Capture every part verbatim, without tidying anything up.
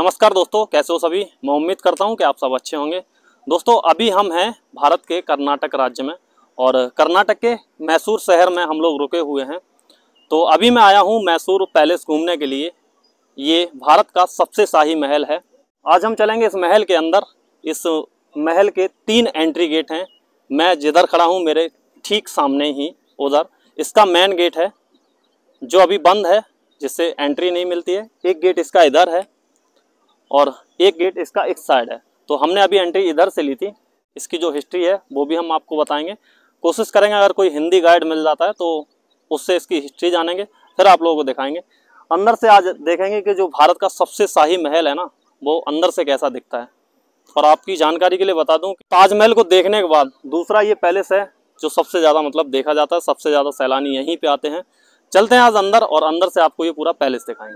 नमस्कार दोस्तों, कैसे हो सभी। मैं उम्मीद करता हूं कि आप सब अच्छे होंगे। दोस्तों अभी हम हैं भारत के कर्नाटक राज्य में और कर्नाटक के मैसूर शहर में हम लोग रुके हुए हैं। तो अभी मैं आया हूं मैसूर पैलेस घूमने के लिए। ये भारत का सबसे शाही महल है। आज हम चलेंगे इस महल के अंदर। इस महल के तीन एंट्री गेट हैं। मैं जिधर खड़ा हूँ मेरे ठीक सामने ही उधर इसका मेन गेट है जो अभी बंद है, जिससे एंट्री नहीं मिलती है। एक गेट इसका इधर है और एक गेट इसका इस साइड है। तो हमने अभी एंट्री इधर से ली थी। इसकी जो हिस्ट्री है वो भी हम आपको बताएंगे। कोशिश करेंगे अगर कोई हिंदी गाइड मिल जाता है तो उससे इसकी हिस्ट्री जानेंगे, फिर आप लोगों को दिखाएंगे। अंदर से आज देखेंगे कि जो भारत का सबसे शाही महल है ना, वो अंदर से कैसा दिखता है। और आपकी जानकारी के लिए बता दूं कि ताजमहल को देखने के बाद दूसरा ये पैलेस है जो सबसे ज़्यादा मतलब देखा जाता है। सबसे ज़्यादा सैलानी यहीं पर आते हैं। चलते हैं आज अंदर और अंदर से आपको ये पूरा पैलेस दिखाएंगे।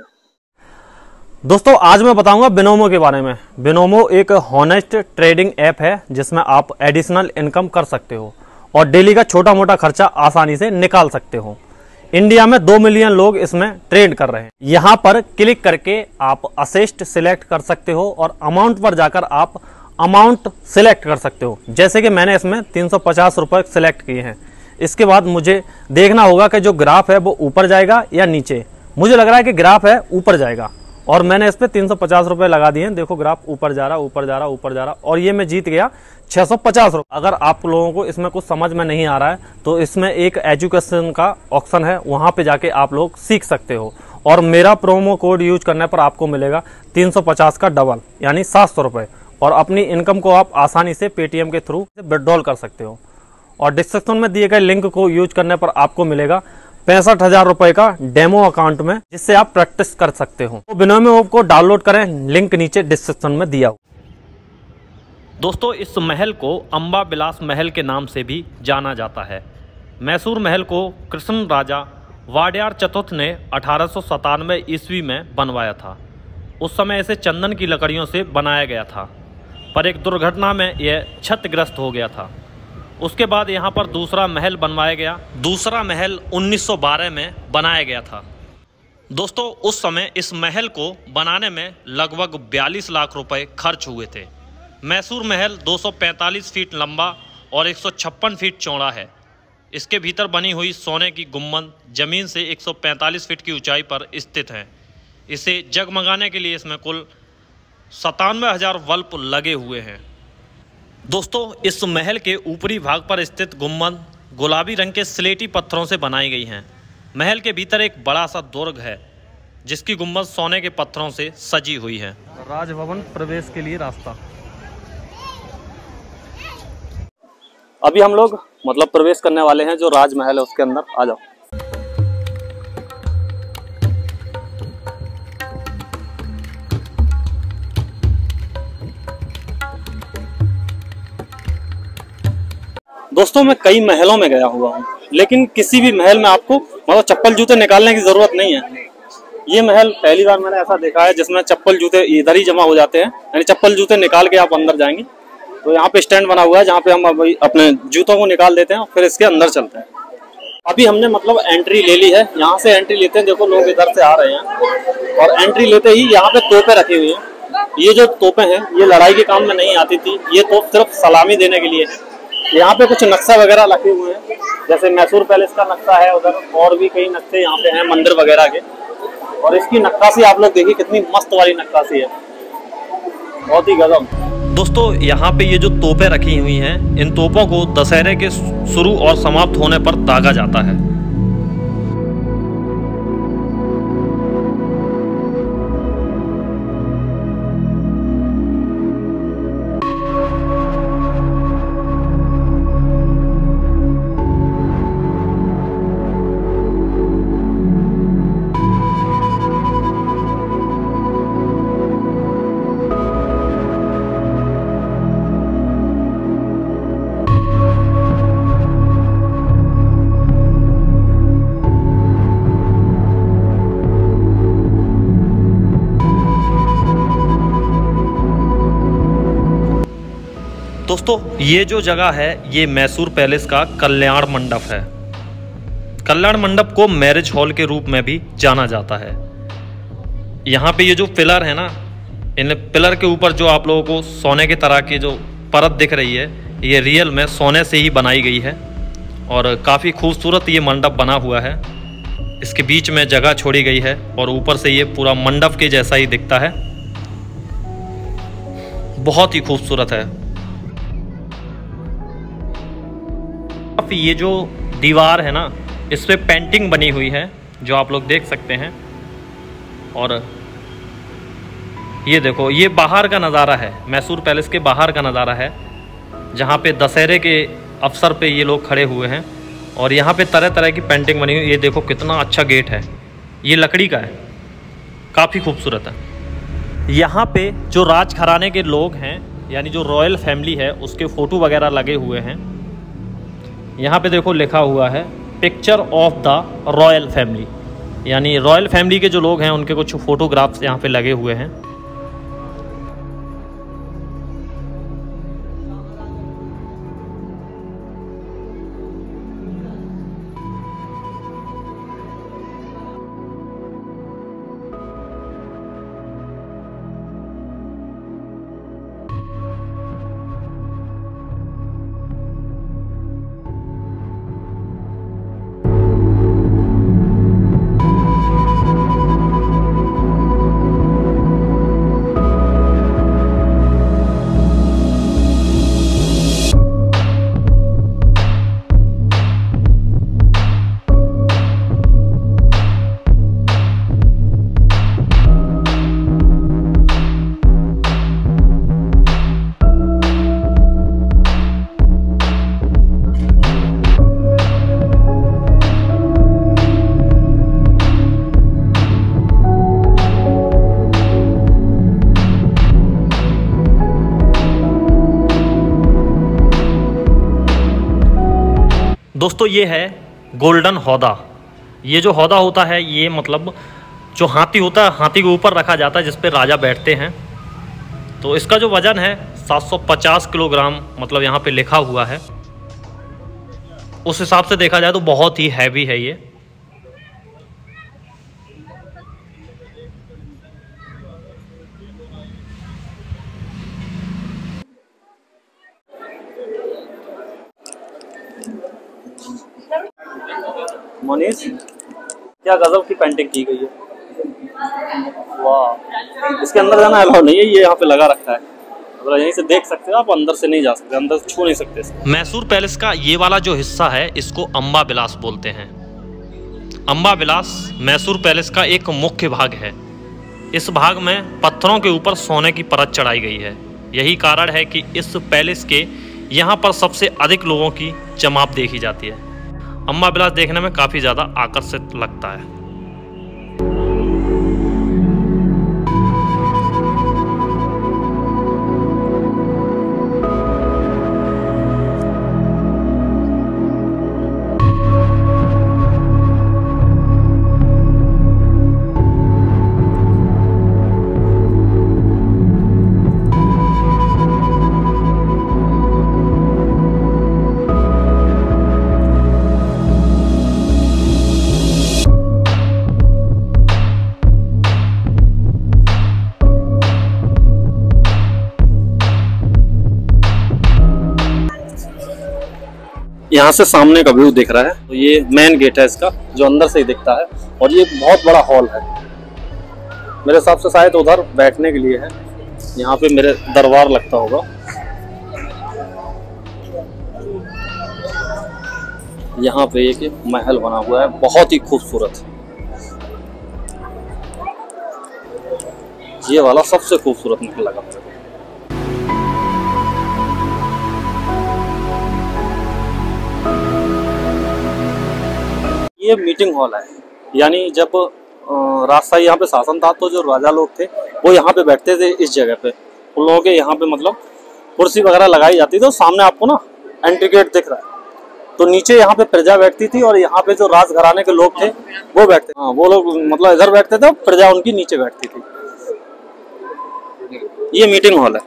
दोस्तों आज मैं बताऊंगा बिनोमो के बारे में। बिनोमो एक हॉनेस्ट ट्रेडिंग ऐप है जिसमें आप एडिशनल इनकम कर सकते हो और डेली का छोटा मोटा खर्चा आसानी से निकाल सकते हो। इंडिया में दो मिलियन लोग इसमें ट्रेड कर रहे हैं। यहां पर क्लिक करके आप असेस्ट सिलेक्ट कर सकते हो और अमाउंट पर जाकर आप अमाउंट सिलेक्ट कर सकते हो। जैसे कि मैंने इसमें तीन सौ पचास रुपए सिलेक्ट किए हैं। इसके बाद मुझे देखना होगा कि जो ग्राफ है वो ऊपर जाएगा या नीचे। मुझे लग रहा है कि ग्राफ है ऊपर जाएगा और मैंने इस पे तीन सौ पचास रुपए लगा दिए। देखो ग्राफ ऊपर जा रहा ऊपर जा रहा ऊपर जा रहा और ये मैं जीत गया छह सौ पचास रुपए। अगर आप लोगों को इसमें कुछ समझ में नहीं आ रहा है तो इसमें एक एजुकेशन का ऑप्शन है, वहां पे जाके आप लोग सीख सकते हो। और मेरा प्रोमो कोड यूज करने पर आपको मिलेगा तीन सौ पचास का डबल यानी सात सौ रुपए। और अपनी इनकम को आप आसानी से पेटीएम के थ्रू विड्रॉल कर सकते हो। और डिस्क्रिप्शन में दिए गए लिंक को यूज करने पर आपको मिलेगा पैंसठ हजार रुपए का डेमो अकाउंट में, जिससे आप प्रैक्टिस कर सकते हो। तो बिनोमो ऐप को डाउनलोड करें, लिंक नीचे डिस्क्रिप्शन में दिया हो। दोस्तों इस महल को अंबा विलास महल के नाम से भी जाना जाता है। मैसूर महल को कृष्ण राजा वाडियार चतुर्थ ने अठारह सौ सतानवे ईस्वी में बनवाया था। उस समय इसे चंदन की लकड़ियों से बनाया गया था, पर एक दुर्घटना में यह क्षतिग्रस्त हो गया था। उसके बाद यहाँ पर दूसरा महल बनवाया गया। दूसरा महल उन्नीस सौ बारह में बनाया गया था। दोस्तों उस समय इस महल को बनाने में लगभग बयालीस लाख रुपए खर्च हुए थे। मैसूर महल दो सौ पैंतालीस फीट लंबा और एक सौ छप्पन फीट चौड़ा है। इसके भीतर बनी हुई सोने की गुम्बद जमीन से एक सौ पैंतालीस फीट की ऊंचाई पर स्थित है। इसे जगमगाने के लिए इसमें कुल सतानवे हजार बल्ब लगे हुए हैं। दोस्तों इस महल के ऊपरी भाग पर स्थित गुम्बद गुलाबी रंग के स्लेटी पत्थरों से बनाई गई हैं। महल के भीतर एक बड़ा सा दुर्ग है जिसकी गुम्बद सोने के पत्थरों से सजी हुई है। राजभवन प्रवेश के लिए रास्ता। अभी हम लोग मतलब प्रवेश करने वाले हैं जो राजमहल है उसके अंदर। आ जाओ। दोस्तों मैं कई महलों में गया हुआ हूँ, लेकिन किसी भी महल में आपको मतलब चप्पल जूते निकालने की जरूरत नहीं है। ये महल पहली बार मैंने ऐसा देखा है जिसमें चप्पल जूते इधर ही जमा हो जाते हैं, यानी चप्पल जूते निकाल के आप अंदर जाएंगे। तो यहाँ पे स्टैंड बना हुआ है जहाँ पे हम अपने जूतों को निकाल देते हैं और फिर इसके अंदर चलते हैं। अभी हमने मतलब एंट्री ले ली है। यहाँ से एंट्री लेते हैं। देखो लोग इधर से आ रहे हैं और एंट्री लेते ही यहाँ पे तोपें रखी हुई है। ये जो तोपें हैं ये लड़ाई के काम में नहीं आती थी, ये तोप सिर्फ सलामी देने के लिए है। यहाँ पे कुछ नक्शा वगैरह लगे हुए हैं, जैसे मैसूर पैलेस का नक्शा है उधर, और भी कई नक्शे यहाँ पे हैं मंदिर वगैरह के। और इसकी नक्काशी आप लोग देखिए कितनी मस्त वाली नक्काशी है, बहुत ही गजब। दोस्तों यहाँ पे ये जो तोपें रखी हुई हैं, इन तोपों को दशहरे के शुरू और समाप्त होने पर दागा जाता है। दोस्तों ये जो जगह है ये मैसूर पैलेस का कल्याण मंडप है। कल्याण मंडप को मैरिज हॉल के रूप में भी जाना जाता है। यहाँ पे ये जो पिलर है ना, इन पिलर के ऊपर जो आप लोगों को सोने की तरह की जो परत दिख रही है, ये रियल में सोने से ही बनाई गई है और काफ़ी खूबसूरत ये मंडप बना हुआ है। इसके बीच में जगह छोड़ी गई है और ऊपर से ये पूरा मंडप के जैसा ही दिखता है, बहुत ही खूबसूरत है। ये जो दीवार है ना, इस पे पेंटिंग बनी हुई है जो आप लोग देख सकते हैं। और ये देखो, ये बाहर का नज़ारा है, मैसूर पैलेस के बाहर का नज़ारा है, जहाँ पे दशहरे के अवसर पे ये लोग खड़े हुए हैं और यहाँ पे तरह तरह की पेंटिंग बनी हुई। ये देखो कितना अच्छा गेट है, ये लकड़ी का है, काफ़ी खूबसूरत है। यहाँ पे जो राजघराने के लोग हैं, यानी जो रॉयल फैमिली है, उसके फ़ोटो वगैरह लगे हुए हैं। यहाँ पे देखो लिखा हुआ है picture of the royal family, यानी रॉयल फैमिली के जो लोग हैं उनके कुछ फ़ोटोग्राफ्स यहाँ पे लगे हुए हैं। दोस्तों ये है गोल्डन हौदा। ये जो हौदा होता है, ये मतलब जो हाथी होता है, हाथी के ऊपर रखा जाता है जिस पे राजा बैठते हैं। तो इसका जो वज़न है सात सौ पचास किलोग्राम, मतलब यहाँ पे लिखा हुआ है। उस हिसाब से देखा जाए तो बहुत ही हैवी है ये। मनीष, क्या गजब की पेंटिंग की गई है, वाह। इसके अंदर जाना अलाउ नहीं है, ये यहाँ पे लगा रखा है, मतलब यहीं से देख सकते हो आप, अंदर से नहीं जा सकते, अंदर छू नहीं सकते। मैसूर पैलेस का ये वाला जो हिस्सा है इसको अम्बा विलास बोलते हैं। अम्बा विलास मैसूर पैलेस का एक मुख्य भाग है। इस भाग में पत्थरों के ऊपर सोने की परत चढ़ाई गई है। यही कारण है कि इस पैलेस के यहाँ पर सबसे अधिक लोगों की जमात देखी जाती है। अम्बा विलास देखने में काफ़ी ज़्यादा आकर्षित लगता है। यहाँ से सामने का व्यू दिख रहा है, तो ये मेन गेट है इसका, जो अंदर से ही दिखता है। और ये बहुत बड़ा हॉल है, मेरे हिसाब से शायद उधर बैठने के लिए है। यहाँ पे मेरे दरबार लगता होगा। यहाँ पे एक महल बना हुआ है, बहुत ही खूबसूरत। ये वाला सबसे खूबसूरत महल लगा मुझे। ये मीटिंग हॉल है, यानी जब राजशाही यहाँ पे शासन था तो जो राजा लोग थे वो यहाँ पे बैठते थे इस जगह पे। उन लोगों के यहाँ पे मतलब कुर्सी वगैरह लगाई जाती थी। तो सामने आपको ना एंट्री गेट दिख रहा है, तो नीचे यहाँ पे प्रजा बैठती थी और यहाँ पे जो राजघराने के लोग थे वो बैठते, हाँ वो लोग मतलब इधर बैठते थे, प्रजा उनकी नीचे बैठती थी। ये मीटिंग हॉल है।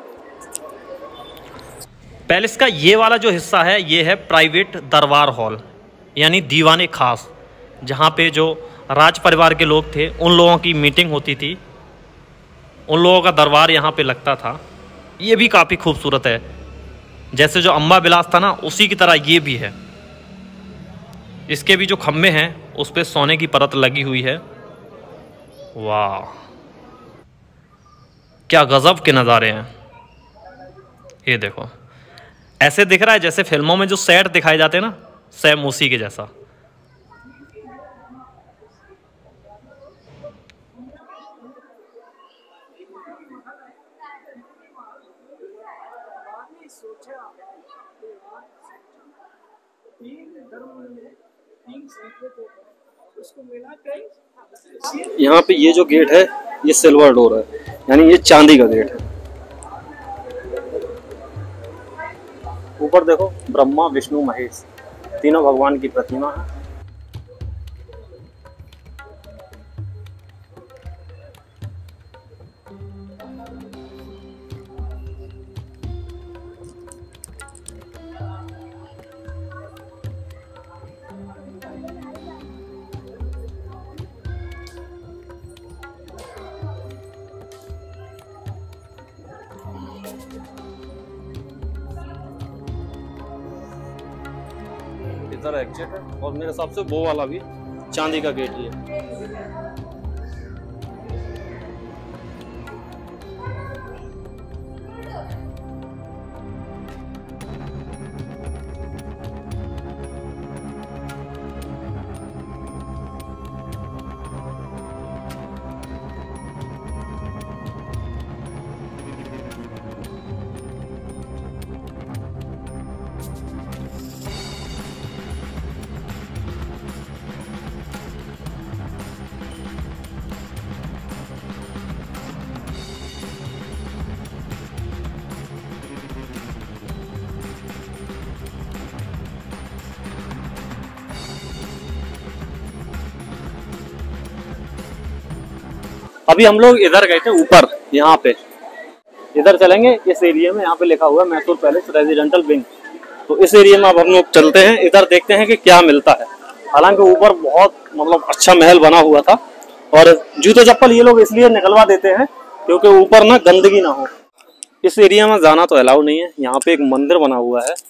पैलेस का ये वाला जो हिस्सा है ये है प्राइवेट दरबार हॉल, यानी दीवाने खास, जहाँ पे जो राज परिवार के लोग थे उन लोगों की मीटिंग होती थी। उन लोगों का दरबार यहाँ पे लगता था। ये भी काफ़ी खूबसूरत है, जैसे जो अम्बा विलास था ना उसी की तरह ये भी है। इसके भी जो खम्भे हैं उस पे सोने की परत लगी हुई है। वाह, क्या गजब के नज़ारे हैं। ये देखो, ऐसे दिख रहा है जैसे फिल्मों में जो सेट दिखाए जाते हैं ना, सेम उसी के जैसा। यहाँ पे ये जो गेट है ये सिल्वर डोर है, यानी ये चांदी का गेट है। ऊपर देखो ब्रह्मा विष्णु महेश तीनों भगवान की प्रतिमा है। इधर एग्जिट है और मेरे हिसाब से वो वाला भी चांदी का गेट ही है। अभी हम लोग इधर गए थे ऊपर, यहाँ पे इधर चलेंगे इस एरिया में। यहाँ पे लिखा हुआ है मैसूर पैलेस रेजिडेंटल विंग। तो इस एरिया में अब हम लोग चलते हैं, इधर देखते हैं कि क्या मिलता है। हालांकि ऊपर बहुत मतलब अच्छा महल बना हुआ था और जूते चप्पल ये लोग इसलिए निकलवा देते हैं क्योंकि ऊपर ना गंदगी ना हो। इस एरिया में जाना तो अलाउ नहीं है। यहाँ पे एक मंदिर बना हुआ है।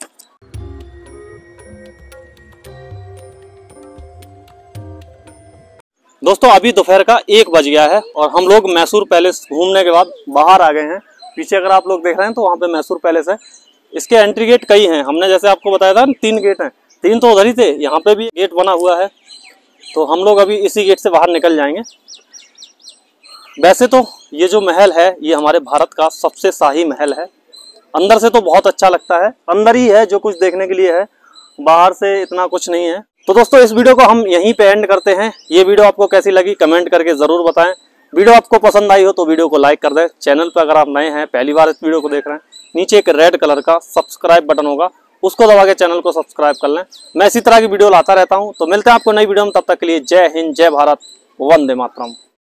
दोस्तों अभी दोपहर का एक बज गया है और हम लोग मैसूर पैलेस घूमने के बाद बाहर आ गए हैं। पीछे अगर आप लोग देख रहे हैं तो वहाँ पे मैसूर पैलेस है। इसके एंट्री गेट कई हैं, हमने जैसे आपको बताया था तीन गेट हैं, तीन तो उधर ही थे, यहाँ पे भी गेट बना हुआ है। तो हम लोग अभी इसी गेट से बाहर निकल जाएंगे। वैसे तो ये जो महल है ये हमारे भारत का सबसे शाही महल है। अंदर से तो बहुत अच्छा लगता है, अंदर ही है जो कुछ देखने के लिए है, बाहर से इतना कुछ नहीं है। तो दोस्तों इस वीडियो को हम यहीं पे एंड करते हैं। ये वीडियो आपको कैसी लगी कमेंट करके जरूर बताएं। वीडियो आपको पसंद आई हो तो वीडियो को लाइक कर दें। चैनल पर अगर आप नए हैं, पहली बार इस वीडियो को देख रहे हैं, नीचे एक रेड कलर का सब्सक्राइब बटन होगा, उसको दबा के चैनल को सब्सक्राइब कर लें। मैं इसी तरह की वीडियो लाता रहता हूँ। तो मिलते हैं आपको नई वीडियो में, तब तक के लिए जय हिंद, जय भारत, वंदे मातरम।